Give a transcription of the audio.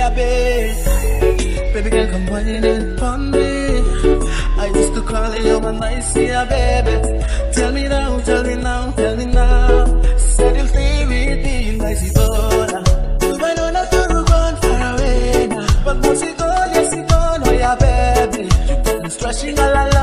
your bed. Baby girl, come whining on me. I used to call you when I see ya, baby. Tell me now, tell me now, tell me now. Said you'll stay with me in my Zibona. I know not to run far away now. But once you go, yes you go, oh yeah, baby. You got me stretching all along.